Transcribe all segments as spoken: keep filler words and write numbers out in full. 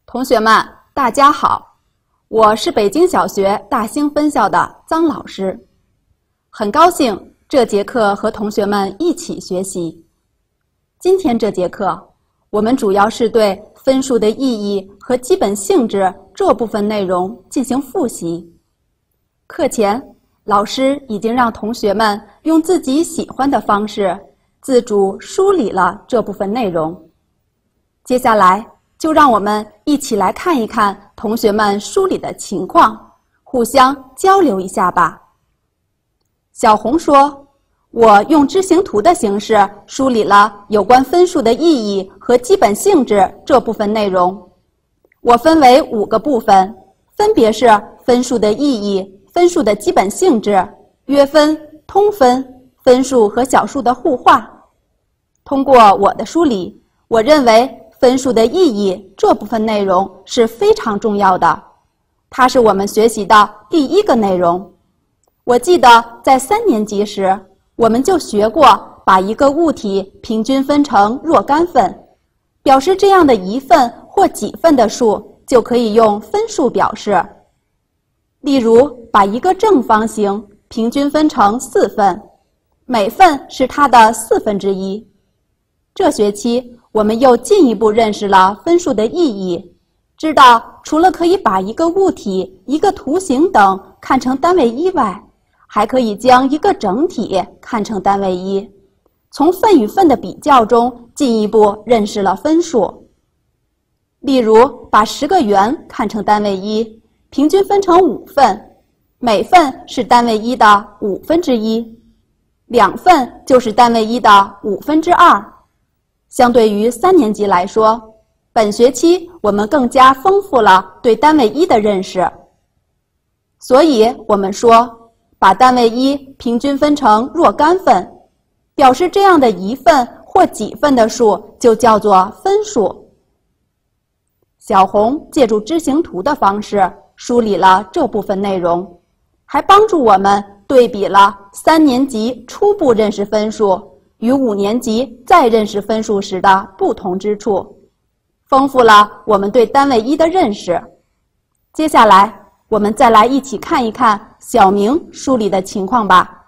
同学们，大家好，我是北京小学大兴分校的臧老师，很高兴这节课和同学们一起学习。今天这节课，我们主要是对分数的意义和基本性质这部分内容进行复习。课前，老师已经让同学们用自己喜欢的方式自主梳理了这部分内容。接下来，就让我们一起来看一看同学们梳理的情况，互相交流一下吧。小红说，我用知行图的形式梳理了有关分数的意义和基本性质这部分内容。我分为五个部分，分别是分数的意义、分数的基本性质、约分、通分、分数和小数的互化。通过我的梳理，我认为分数的意义这部分内容是非常重要的，它是我们学习的第一个内容。我记得在三年级时，我们就学过把一个物体平均分成若干份，表示这样的一份或几份的数就可以用分数表示。例如，把一个正方形平均分成四份，每份是它的四分之一。这学期我们又进一步认识了分数的意义，知道除了可以把一个物体、一个图形等看成单位一外，还可以将一个整体看成单位一。从份与份的比较中进一步认识了分数。例如，把十个圆看成单位一，平均分成五份，每份是单位一的五分之一，两份就是单位一的五分之二。相对于三年级来说，本学期我们更加丰富了对单位一的认识。所以我们说，把单位一平均分成若干份，表示这样的一份或几份的数就叫做分数。小红借助知行图的方式梳理了这部分内容，还帮助我们对比了三年级初步认识分数与五年级再认识分数时的不同之处，丰富了我们对单位一的认识。接下来，我们再来一起看一看小明梳理的情况吧。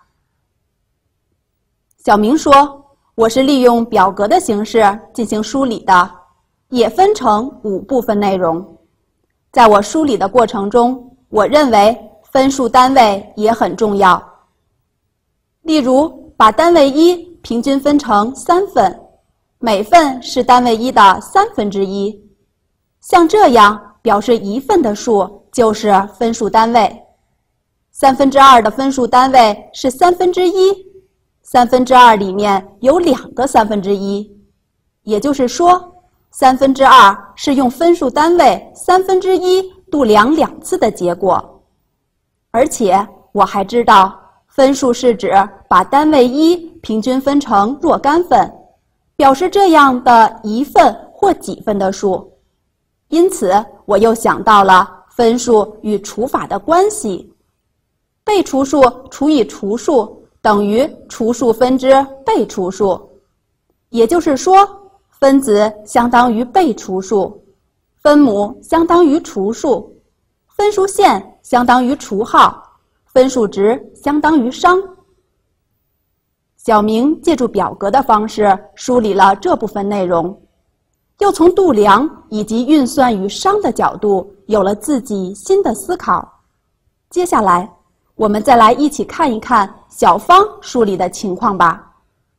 小明说，我是利用表格的形式进行梳理的，也分成五部分内容。在我梳理的过程中，我认为分数单位也很重要。例如，把单位一平均分成三份，每份是单位一的三分之一。像这样表示一份的数就是分数单位。三分之二的分数单位是三分之一，三分之二里面有两个三分之一，也就是说，三分之二是用分数单位三分之一度量两次的结果。而且我还知道，分数是指把单位一平均分成若干份，表示这样的一份或几份的数。因此，我又想到了分数与除法的关系。被除数除以除数等于除数分之被除数。也就是说，分子相当于被除数，分母相当于除数，分数线相当于除号，分数值相当于商。小明借助表格的方式梳理了这部分内容，又从度量以及运算与商的角度有了自己新的思考。接下来，我们再来一起看一看小芳梳理的情况吧。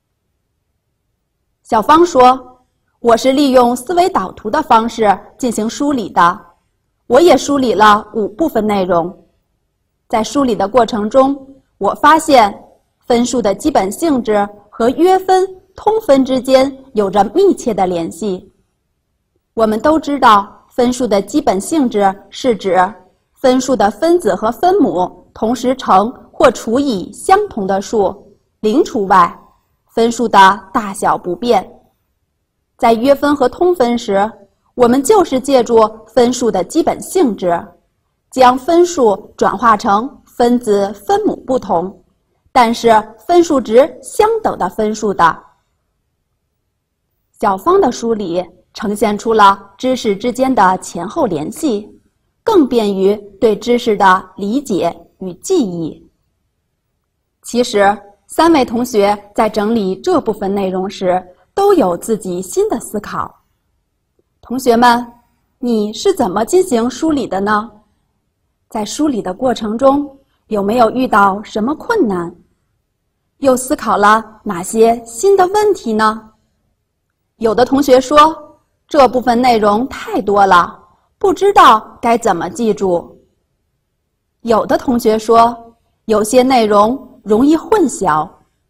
小芳说，我是利用思维导图的方式进行梳理的，我也梳理了五部分内容。在梳理的过程中，我发现分数的基本性质和约分、通分之间有着密切的联系。我们都知道，分数的基本性质是指分数的分子和分母同时乘或除以相同的数，零除外，分数的大小不变。在约分和通分时，我们就是借助分数的基本性质，将分数转化成分子分母不同，但是分数值相等的分数的。小芳的梳理呈现出了知识之间的前后联系，更便于对知识的理解与记忆。其实，三位同学在整理这部分内容时，都有自己新的思考。同学们，你是怎么进行梳理的呢？在梳理的过程中，有没有遇到什么困难？又思考了哪些新的问题呢？有的同学说，这部分内容太多了，不知道该怎么记住。有的同学说，有些内容容易混淆。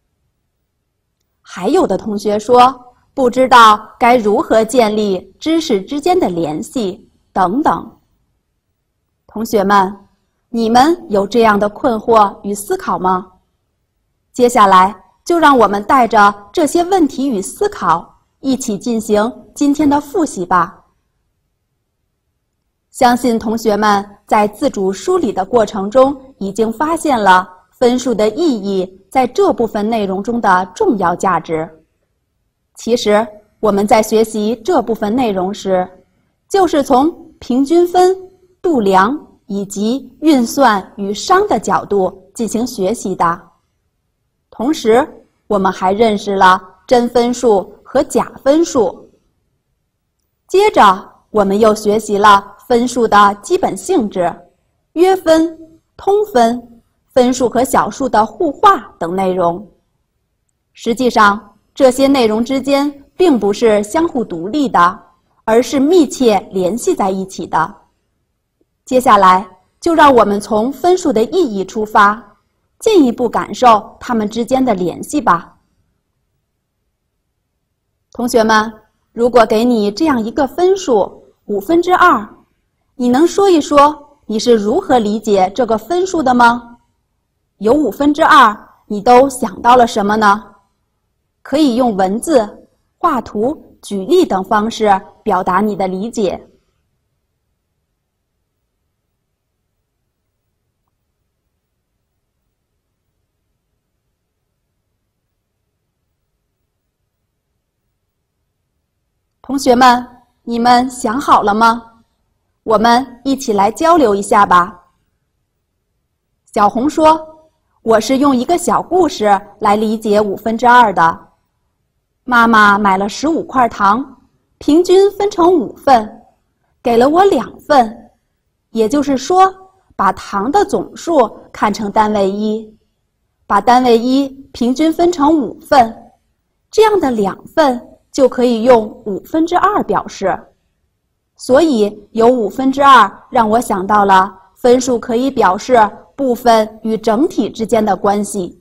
还有的同学说，不知道该如何建立知识之间的联系，等等。同学们，你们有这样的困惑与思考吗？接下来就让我们带着这些问题与思考，一起进行今天的复习吧。相信同学们在自主梳理的过程中，已经发现了分数的意义在这部分内容中的重要价值。其实我们在学习这部分内容时，就是从平均分、度量以及运算与商的角度进行学习的。同时，我们还认识了真分数和假分数。接着，我们又学习了分数的基本性质、约分、通分、分数和小数的互化等内容。实际上，这些内容之间并不是相互独立的，而是密切联系在一起的。接下来，就让我们从分数的意义出发，进一步感受它们之间的联系吧。同学们，如果给你这样一个分数五分之二，你能说一说你是如何理解这个分数的吗？有五分之二，你都想到了什么呢？可以用文字、画图、举例等方式表达你的理解。同学们，你们想好了吗？我们一起来交流一下吧。小红说，我是用一个小故事来理解五分之二的。妈妈买了十五块糖，平均分成五份，给了我两份，也就是说，把糖的总数看成单位一，把单位一平均分成五份，这样的两份就可以用五分之二表示。所以有五分之二让我想到了分数可以表示部分与整体之间的关系。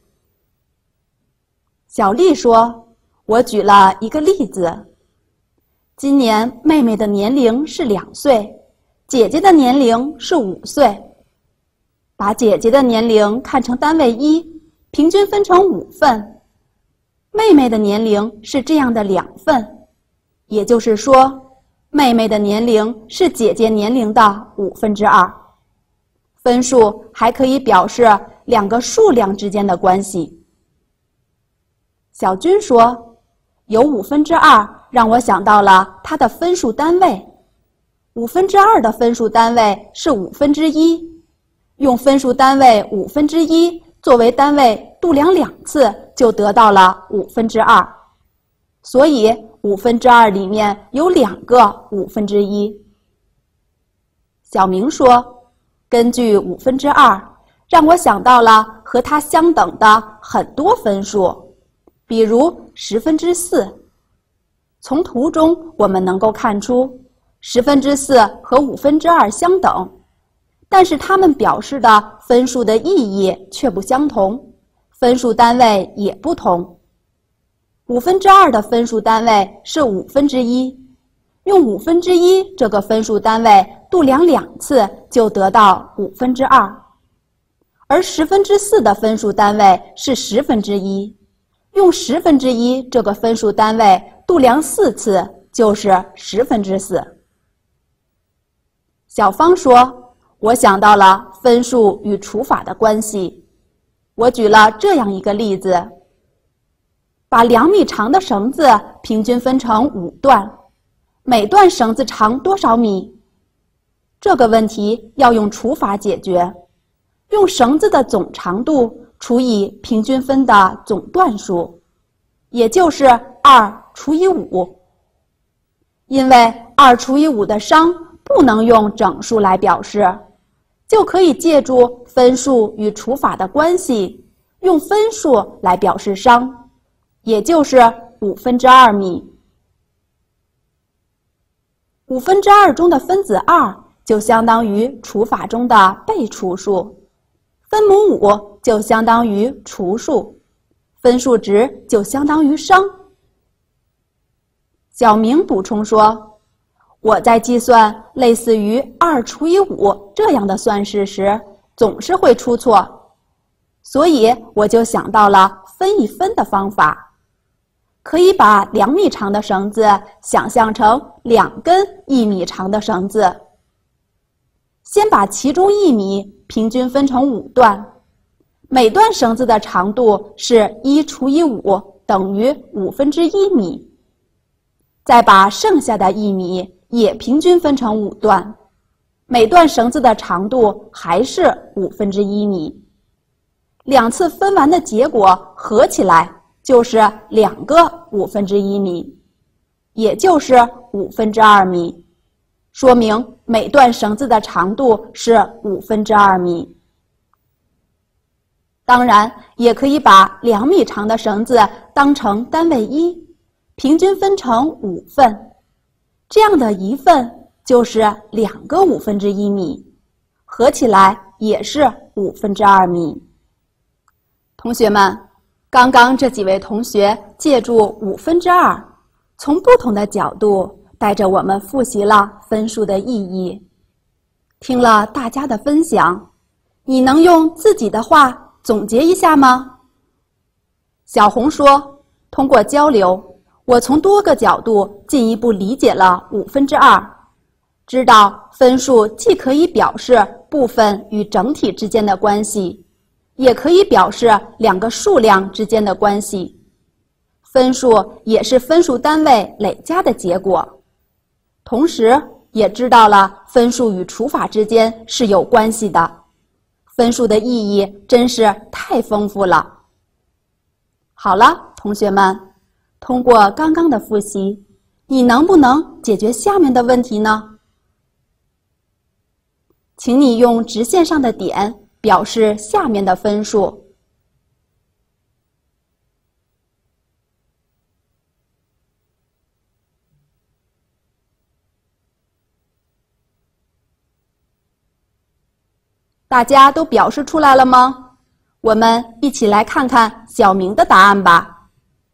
小丽说，我举了一个例子，今年妹妹的年龄是两岁，姐姐的年龄是五岁。把姐姐的年龄看成单位一，平均分成五份。妹妹的年龄是这样的两份，也就是说，妹妹的年龄是姐姐年龄的五分之二。分数还可以表示两个数量之间的关系。小军说，有五分之二让我想到了它的分数单位。五分之二的分数单位是五分之一，用分数单位五分之一作为单位度量两次，就得到了五分之二。所以五分之二里面有两个五分之一。小明说，根据五分之二，让我想到了和它相等的很多分数，比如十分之四。从图中我们能够看出，十分之四和五分之二相等，但是它们表示的分数的意义却不相同，分数单位也不同。五分之二的分数单位是五分之一，用五分之一这个分数单位度量两次就得到五分之二，而十分之四的分数单位是十分之一，用十分之一这个分数单位度量四次就是十分之四。小芳说，我想到了分数与除法的关系。我举了这样一个例子，把两米长的绳子平均分成五段， 每段绳子长多少米？这个问题要用除法解决，用绳子的总长度除以平均分的总段数，也就是二除以五。因为二除以五的商不能用整数来表示，就可以借助分数与除法的关系，用分数来表示商，也就是五分之二米。五分之二中的分子二就相当于除法中的被除数，分母五就相当于除数，分数值就相当于商。小明补充说，我在计算类似于二除以五这样的算式时，总是会出错，所以我就想到了分一分的方法。可以把两米长的绳子想象成两根一米长的绳子，先把其中一米平均分成五段，每段绳子的长度是一除以五等于五分之一米，再把剩下的一米也平均分成五段，每段绳子的长度还是五分之一米。两次分完的结果合起来就是两个五分之一米，也就是五分之二米，说明每段绳子的长度是五分之二米。当然，也可以把两米长的绳子当成单位一，平均分成五份，这样的一份就是两个五分之一米，合起来也是五分之二米。同学们，刚刚这几位同学借助五分之二，从不同的角度带着我们复习了分数的意义。听了大家的分享，你能用自己的话总结一下吗？小红说，通过交流，我从多个角度进一步理解了五分之二，知道分数既可以表示部分与整体之间的关系，也可以表示两个数量之间的关系。分数也是分数单位累加的结果，同时也知道了分数与除法之间是有关系的。分数的意义真是太丰富了。好了，同学们，通过刚刚的复习，你能不能解决下面的问题呢？请你用直线上的点表示下面的分数。大家都表示出来了吗？我们一起来看看小明的答案吧。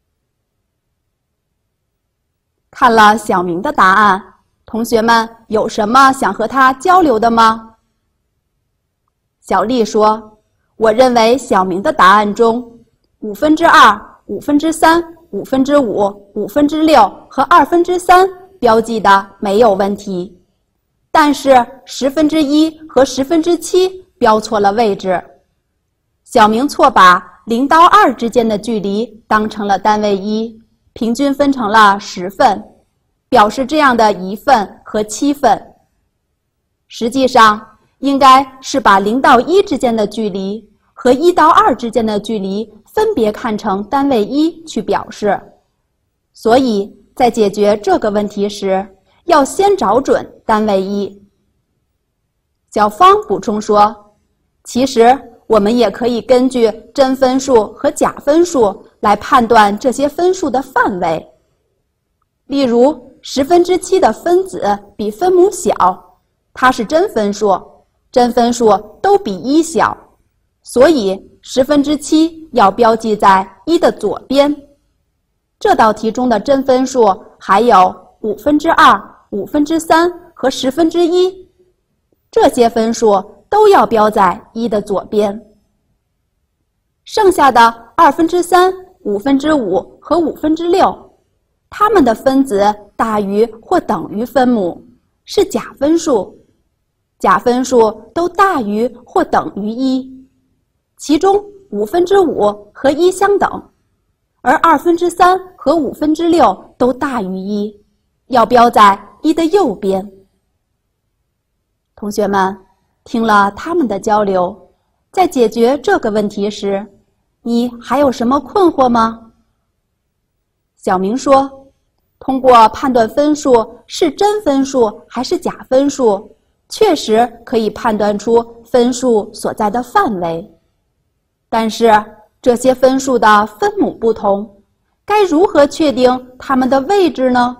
看了小明的答案，同学们有什么想和他交流的吗？小丽说，我认为小明的答案中，五分之二、五分之三、五分之五、五分之六和二分之三标记的没有问题，但是十分之一和十分之七标错了位置。小明错把零到二之间的距离当成了单位一，平均分成了十份，表示这样的一份和七份。实际上应该是把零到一之间的距离和一到二之间的距离分别看成单位一去表示。所以在解决这个问题时，要先找准单位一。小芳补充说，其实我们也可以根据真分数和假分数来判断这些分数的范围。例如，十分之七的分子比分母小，它是真分数，真分数都比一小，所以十分之七要标记在一的左边。这道题中的真分数还有五分之二、五分之三和十分之一，这些分数都要标在一的左边。剩下的二分之三、五分之五和五分之六，它们的分子大于或等于分母，是假分数。假分数都大于或等于一，其中五分之五和一相等，而二分之三和五分之六都大于一， 要标在一的右边。同学们，听了他们的交流，在解决这个问题时，你还有什么困惑吗？小明说，通过判断分数是真分数还是假分数，确实可以判断出分数所在的范围。但是这些分数的分母不同，该如何确定它们的位置呢？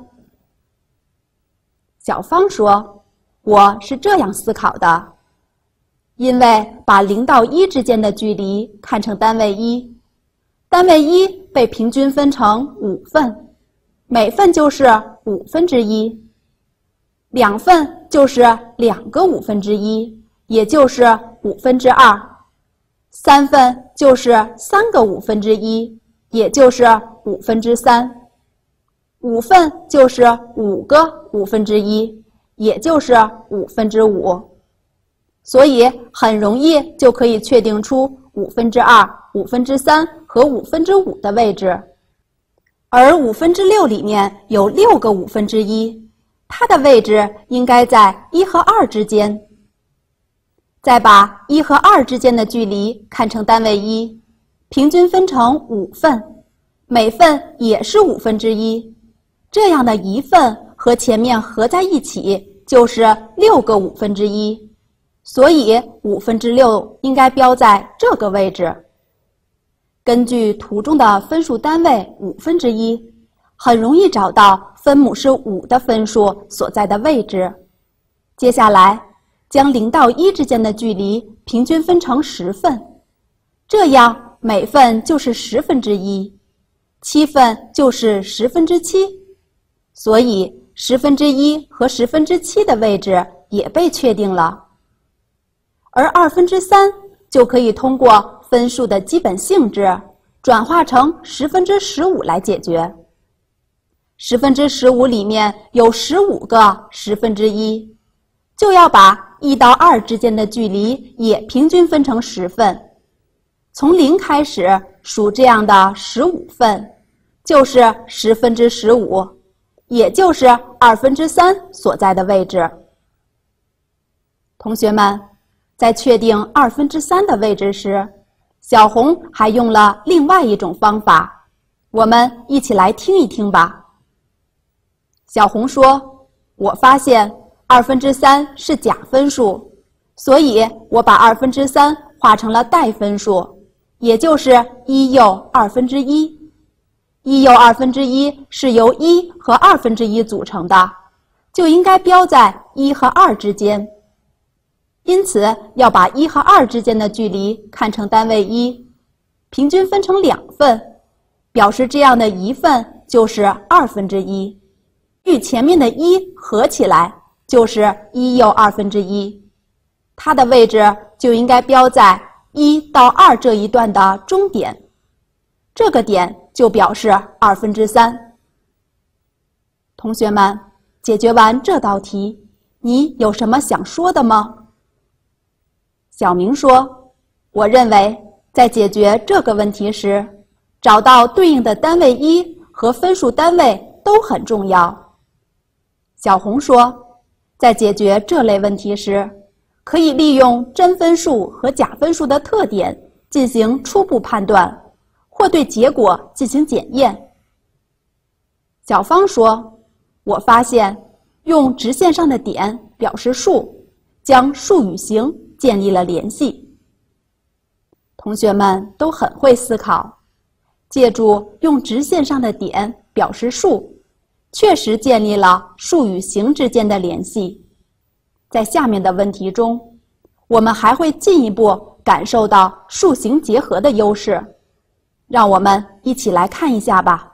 小芳说，我是这样思考的。因为把零到一之间的距离看成单位一，单位一被平均分成五份，每份就是五分之一，两份就是两个五分之一，也就是五分之二，三份就是三个五分之一，也就是五分之三，五份就是五个五分之一，也就是五分之五。所以很容易就可以确定出五分之二、五分之三和五分之五的位置。而五分之六里面有六个五分之一，它的位置应该在一和二之间。再把一和二之间的距离看成单位一，平均分成五份，每份也是五分之一，这样的一份和前面合在一起就是六个五分之一。所以五分之六应该标在这个位置。根据图中的分数单位五分之一，很容易找到分母是五的分数所在的位置。接下来，将零到一之间的距离平均分成十份，这样每份就是十分之一，七份就是十分之七，所以十分之一和十分之七的位置也被确定了。而二分之三就可以通过分数的基本性质转化成十分之十五来解决。十分之十五里面有十五个十分之一，就要把一到二之间的距离也平均分成十份，从零开始数这样的十五份，就是十分之十五，也就是二分之三所在的位置。同学们，在确定二分之三的位置时，小红还用了另外一种方法，我们一起来听一听吧。小红说，我发现二分之三是假分数，所以我把二分之三画成了代分数，也就是一又二分之一。一又二分之一是由一和二分之一组成的，就应该标在一和二之间。因此，要把一和二之间的距离看成单位一，平均分成两份，表示这样的一份就是二分之一，与前面的一合起来就是一又二分之一，它的位置就应该标在一到二这一段的中点，这个点就表示二分之三。同学们，解决完这道题，你有什么想说的吗？小明说，我认为在解决这个问题时，找到对应的单位一和分数单位都很重要。小红说，在解决这类问题时，可以利用真分数和假分数的特点进行初步判断，或对结果进行检验。小芳说，我发现用直线上的点表示数，将数与形建立了联系。同学们都很会思考，借助用直线上的点表示数，确实建立了数与形之间的联系。在下面的问题中，我们还会进一步感受到数形结合的优势。让我们一起来看一下吧。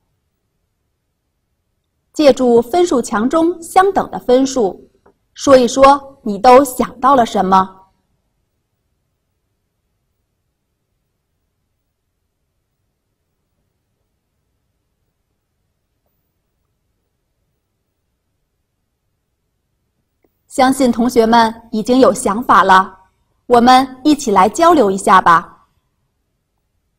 借助分数墙中相等的分数，说一说你都想到了什么？相信同学们已经有想法了，我们一起来交流一下吧。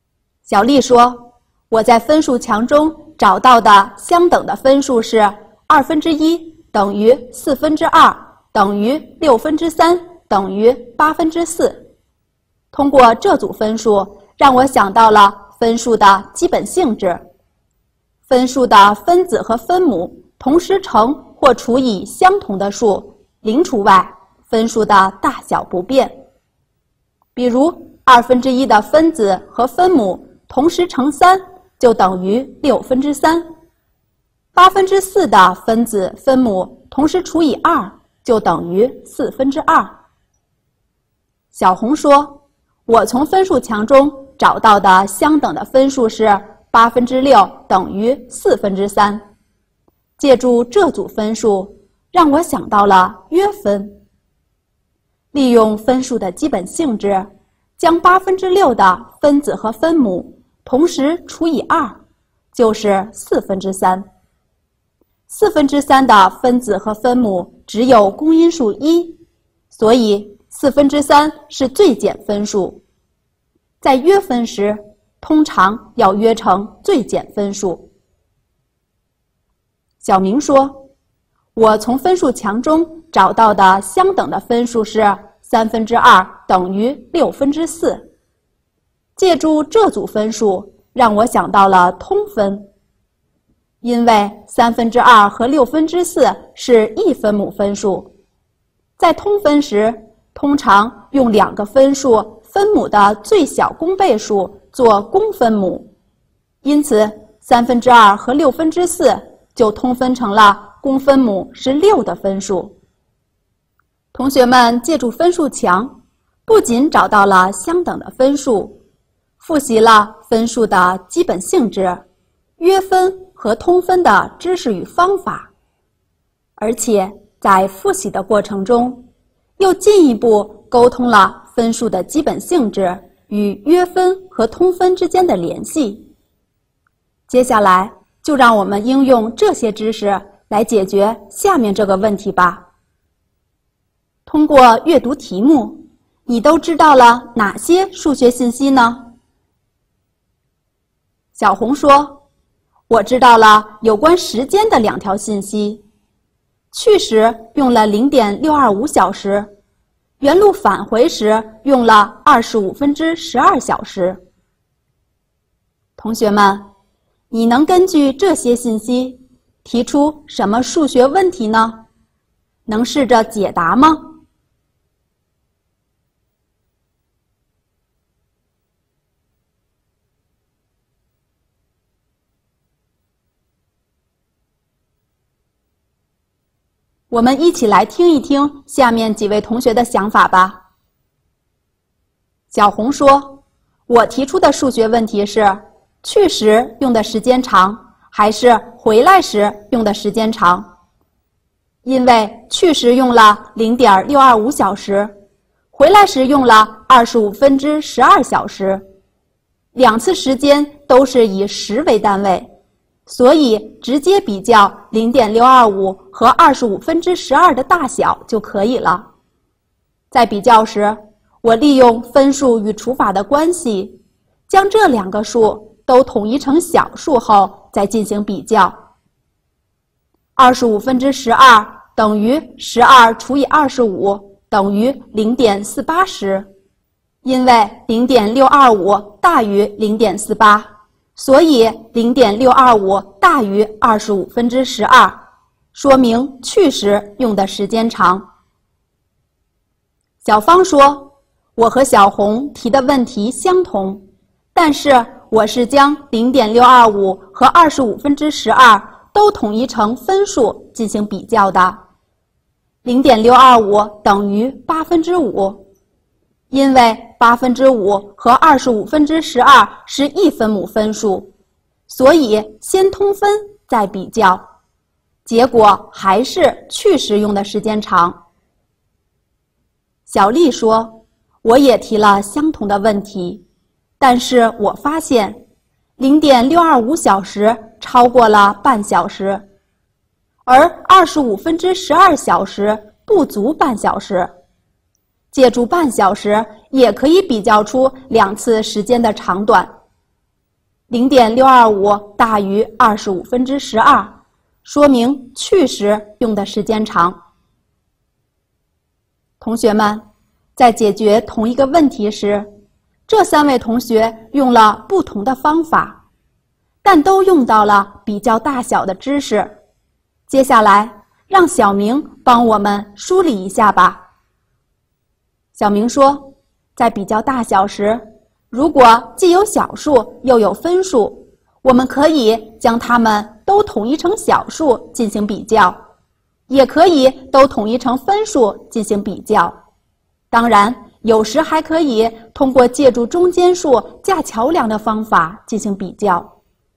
小丽说，我在分数墙中找到的相等的分数是二分之一等于四分之二等于六分之三等于八分之四。通过这组分数，让我想到了分数的基本性质。分数的分子和分母同时乘或除以相同的数，零除外，分数的大小不变。比如二分之一的分子和分母同时乘三，就等于六分之三。八分之四的分子分母同时除以二，就等于四分之二。小红说，我从分数墙中找到的相等的分数是八分之六等于四分之三。借助这组分数，让我想到了约分。利用分数的基本性质，将八分之六的分子和分母同时除以二，就是四分之三。四分之三的分子和分母只有公因数一，所以四分之三是最简分数。在约分时，通常要约成最简分数。小明说，我从分数墙中找到的相等的分数是三分之二等于六分之四。借助这组分数，让我想到了通分。因为三分之二和六分之四是一分母分数，在通分时，通常用两个分数分母的最小公倍数做公分母，因此三分之二和六分之四就通分成了公分母是六的分数。同学们借助分数墙，不仅找到了相等的分数，复习了分数的基本性质、约分和通分的知识与方法，而且在复习的过程中，又进一步沟通了分数的基本性质与约分和通分之间的联系。接下来就让我们应用这些知识来解决下面这个问题吧。通过阅读题目，你都知道了哪些数学信息呢？小红说，我知道了有关时间的两条信息，去时用了 零点六二五小时，原路返回时用了二十五分之十二小时。同学们，你能根据这些信息提出什么数学问题呢？能试着解答吗？我们一起来听一听下面几位同学的想法吧。小红说，我提出的数学问题是，去时用的时间长，还是回来时用的时间长？因为去时用了 零点六二五小时，回来时用了二十五分之十二小时，两次时间都是以时为单位，所以直接比较 零点六二五 和二十五分之十二的大小就可以了。在比较时，我利用分数与除法的关系，将这两个数都统一成小数后再进行比较。二十五分之十二等于十二除以二十五等于 零点四八十，因为 零点六二五 大于 零点四八。所以 零点六二五 大于二十五分之十二，说明去时用的时间长。小芳说，我和小红提的问题相同，但是我是将 零点六二五 和二十五分之十二都统一成分数进行比较的。零点六二五 等于八分之五，因为八分之五和二十五分之十二是一分母分数，所以先通分再比较，结果还是去时用的时间长。小丽说，我也提了相同的问题，但是我发现 零点六二五小时超过了半小时，而二十五分之十二小时不足半小时。借助半小时也可以比较出两次时间的长短。 零点六二五 大于二十五分之十二， 说明去时用的时间长。同学们，在解决同一个问题时，这三位同学用了不同的方法，但都用到了比较大小的知识。接下来，让小明帮我们梳理一下吧。小明说，在比较大小时，如果既有小数又有分数，我们可以将它们都统一成小数进行比较，也可以都统一成分数进行比较。当然，有时还可以通过借助中间数架桥梁的方法进行比较。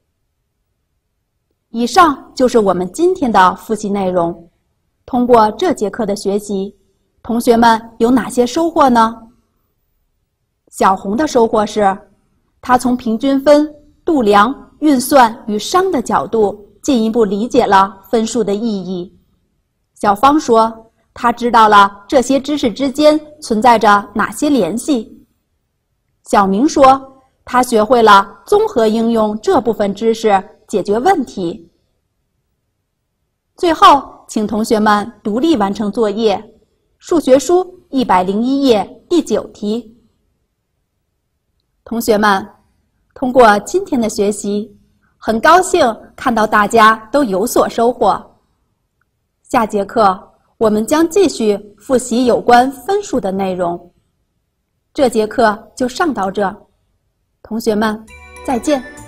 以上就是我们今天的复习内容。通过这节课的学习，同学们有哪些收获呢？小红的收获是，她从平均分、度量、运算与商的角度进一步理解了分数的意义。小芳说，他知道了这些知识之间存在着哪些联系。小明说，他学会了综合应用这部分知识解决问题。最后，请同学们独立完成作业，数学书一百零一页第九题。同学们，通过今天的学习，很高兴看到大家都有所收获。下节课我们将继续复习有关分数的内容。这节课就上到这，同学们，再见。